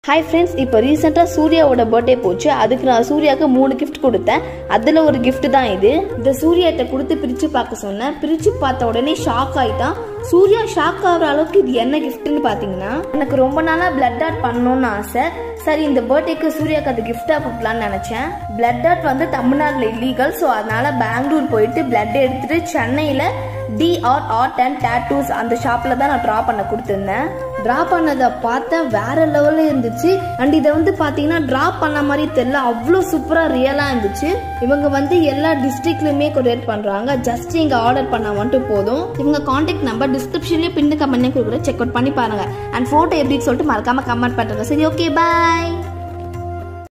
Hi friends, இப்போ ரீசெண்டா சூர்யாவோட பர்த்டே போச்சு. அதுக்கு நான் சூர்யாக்கு 3 gift கொடுத்தேன். அதுல ஒரு gift தான் இது. இந்த சூர்யாட்ட கொடுத்து பிரிச்சு பார்க்க சொன்னேன். பிரிச்சு பார்த்த உடனே ஷாக் ஆயிட்டான். சூர்யா ஷாக் ஆகுற அளவுக்கு இது என்ன கிஃப்ட்னு பாத்தீங்கன்னா, எனக்கு ரொம்ப நாளா பிளட் டாட் பண்ணணும்னு ஆசை. சரி, இந்த பர்த்டேக்கு சூர்யாக்கு அது கிஃப்டா கொடுக்கலாம்னு நினைச்சேன். பிளட் டாட் வந்து தமிழ்நாட்டில் இல்லீகல். ஸோ அதனால பெங்களூர் போயிட்டு பிளட் எடுத்துட்டு சென்னையில DR Art and Tattoos அந்த ஷாப்ல தான் நான் ட்ரா பண்ண கொடுத்துருந்தேன். ட்ரா பண்ணதை பார்த்தா வேற லெவல்ல இருந்துச்சு. அண்ட் இதை வந்து பாத்தீங்கன்னா ட்ரா பண்ண மாதிரி தெரியல, அவ்வளோ சூப்பரா ரியலா இருந்துச்சு. இவங்க வந்து எல்லா டிஸ்ட்ரிக்ட்லயுமே கொரியர் பண்றாங்க. ஜஸ்ட் இங்க ஆர்டர் பண்ணா மட்டும் போதும். இவங்க கான்டாக்ட் நம்பர் டிஸ்கிரிப்ஷன்லயே பின் கமெண்ட்ல கொடுக்குறேன், செக் அவுட் பண்ணி பாருங்க. அண்ட் போட்டோ எப்படி சொல்லிட்டு மறக்காம கமெண்ட் பண்ணுங்க. சரி, ஓகே, பாய்.